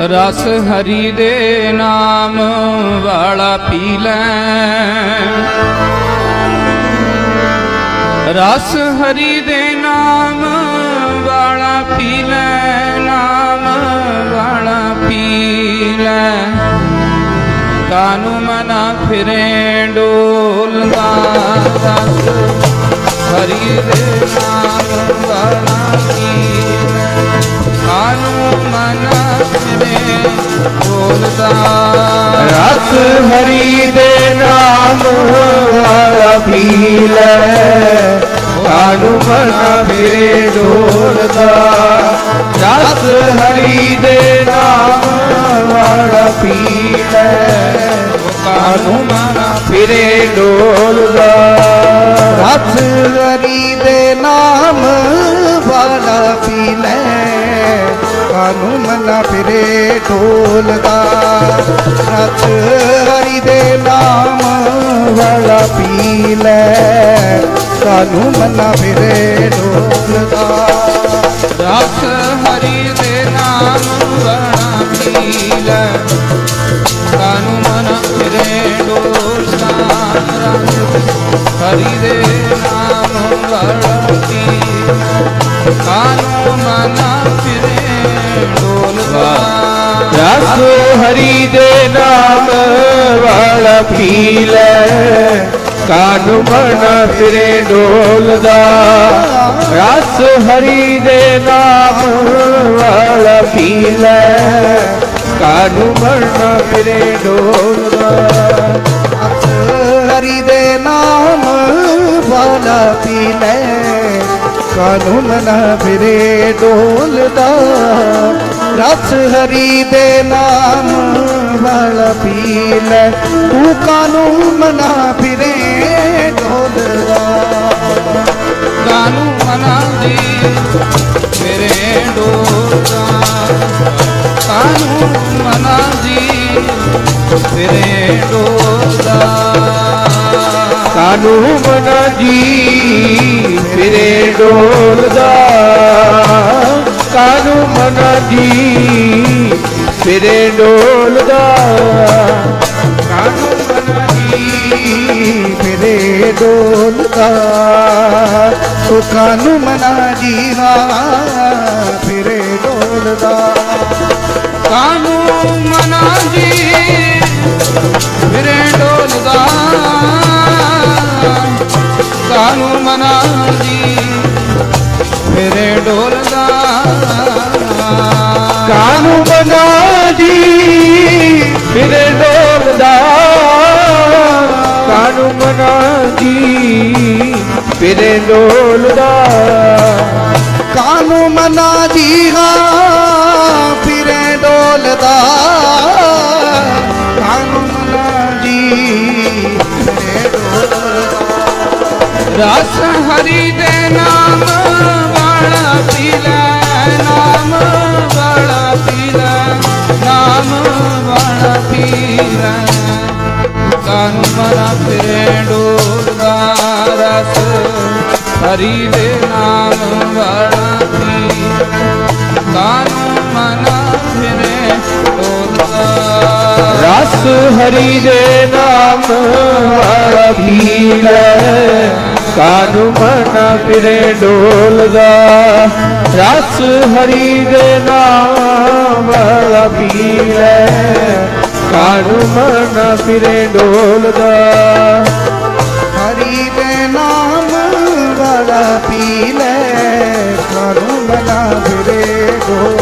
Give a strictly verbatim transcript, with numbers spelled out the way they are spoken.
रस हरि दे नाम वाला पी ले, रस हरि दे नाम वाला पी ले, नाम वाला पी ले। कानू मना फिरे डोलदा, रस हरि दे नाम वाला पी ले। कानू मना फिरे डोलदा, रस हरि दे नाम वाला पी ले। कानू मना फिरे डोलदा, रस हरि दे नाम वाला पी ले। कानू मना फिरे डोलदा, रस हरि दे नाम वाला पी ले। कानू मना फिरे डोलदा, रस हरि दे नाम वाला पी ले। कानू मना फिरे डोलदा, रस हरि दे नाम वाला पी ले। कानू मना फिरे डोलदा, हरि दे नाम वाला पी। कानू मना फिरे डोलदा, रस हरि दे नाम वाला पी ले। कानू मना फिरे डोलदा, रस हरि दे नाम वाला पी ले। कानू मना फिरे डोलदा, रस हरि दे नाम वाला पी ले। कानू मना फिरे डोलदा, रस हरि दे नाम वाला पी ले। तू कानू मना फिरे डोलदा, कानू मना दी फिरे डोलदा। कानू मना दी फिरे डोलदा, कानू मना जी फिरे डोलदा। कानू मना जी फिरे डोलदा, कानू मना जी फिरे डोलदा। तो कानू मना जी फिरे डोलदा, कानू मना जी फिरे डोलदा। कानू मना जी फिरे डोलदा, कानू मना जी फिरे डोलदा। कानू मना जी फिरे डोलदा, कानू मना जी फिरे डोलदा। कानू मना जी फिरे डोलदा, रस हरि दे नाम वाला पी ले। नाम वाला पी ले, नाम वाला पी ले। कानू मना फिरे डोलदा, रस हरि दे नाम वाला पी। कानू मना फिरे डोलदा, रस हरि दे नाम वाला पी ले। कानू मना फिरे डोलदा, रस हरि दे नाम वाला पी ले। कानू मना फिरे डोलदा, हरि दे नाम वाला पी ले। कानू मना फिरे डोलदा।